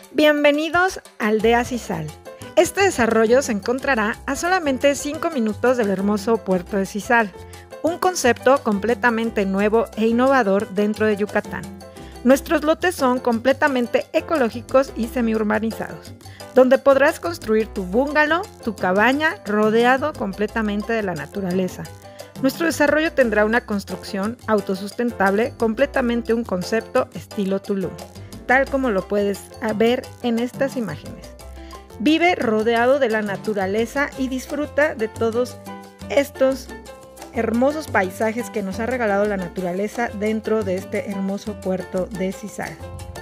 Bienvenidos a Aldea Sisal. Este desarrollo se encontrará a solamente 5 minutos del hermoso puerto de Sisal, un concepto completamente nuevo e innovador dentro de Yucatán. Nuestros lotes son completamente ecológicos y semiurbanizados, donde podrás construir tu bungalow, tu cabaña, rodeado completamente de la naturaleza. Nuestro desarrollo tendrá una construcción autosustentable, completamente un concepto estilo Tulum, tal como lo puedes ver en estas imágenes. Vive rodeado de la naturaleza y disfruta de todos estos hermosos paisajes que nos ha regalado la naturaleza dentro de este hermoso puerto de Sisal.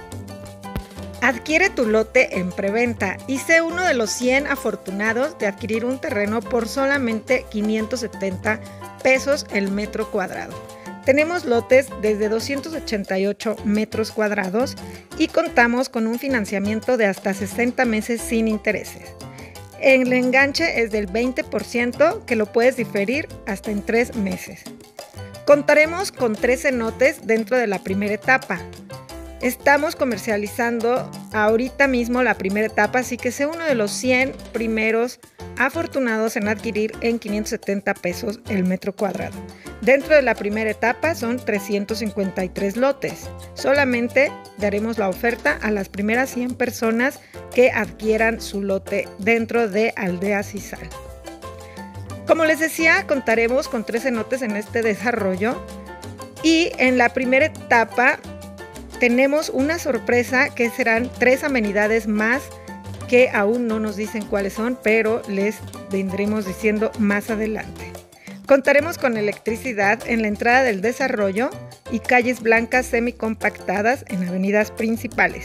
Adquiere tu lote en preventa y sé uno de los 100 afortunados de adquirir un terreno por solamente 570 pesos el metro cuadrado. Tenemos lotes desde 288 metros cuadrados y contamos con un financiamiento de hasta 60 meses sin intereses. El enganche es del 20% que lo puedes diferir hasta en 3 meses. Contaremos con 3 cenotes dentro de la primera etapa. Estamos comercializando ahorita mismo la primera etapa, así que sé uno de los 100 primeros afortunados en adquirir en 570 pesos el metro cuadrado. Dentro de la primera etapa son 353 lotes. Solamente daremos la oferta a las primeras 100 personas que adquieran su lote dentro de Aldea Sisal. Como les decía, contaremos con 3 cenotes en este desarrollo y en la primera etapa tenemos una sorpresa que serán 3 amenidades más que aún no nos dicen cuáles son, pero les vendremos diciendo más adelante. Contaremos con electricidad en la entrada del desarrollo y calles blancas semicompactadas en avenidas principales.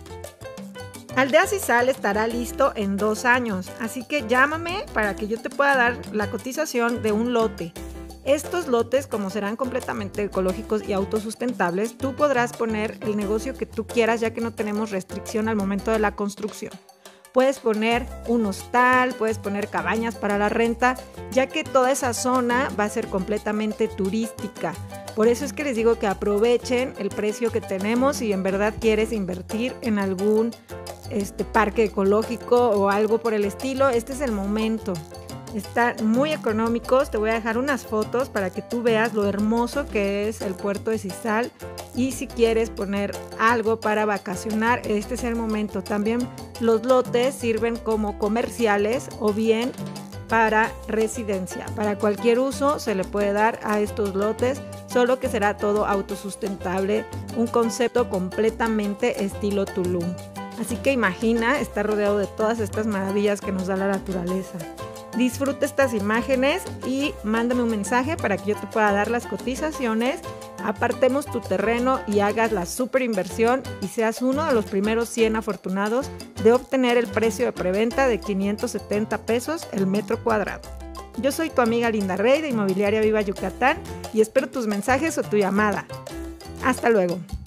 Aldea Sisal estará listo en 2 años, así que llámame para que yo te pueda dar la cotización de un lote. Estos lotes, como serán completamente ecológicos y autosustentables, tú podrás poner el negocio que tú quieras, ya que no tenemos restricción al momento de la construcción. Puedes poner un hostal, puedes poner cabañas para la renta, ya que toda esa zona va a ser completamente turística. Por eso es que les digo que aprovechen el precio que tenemos si en verdad quieres invertir en algún parque ecológico o algo por el estilo. Este es el momento. Están muy económicos, te voy a dejar unas fotos para que tú veas lo hermoso que es el puerto de Sisal y si quieres poner algo para vacacionar, este es el momento. También los lotes sirven como comerciales o bien para residencia. Para cualquier uso se le puede dar a estos lotes, solo que será todo autosustentable, un concepto completamente estilo Tulum. Así que imagina estar rodeado de todas estas maravillas que nos da la naturaleza. Disfruta estas imágenes y mándame un mensaje para que yo te pueda dar las cotizaciones, apartemos tu terreno y hagas la super inversión y seas uno de los primeros 100 afortunados de obtener el precio de preventa de 570 pesos el metro cuadrado. Yo soy tu amiga Linda Rey de Inmobiliaria Viva Yucatán y espero tus mensajes o tu llamada. Hasta luego.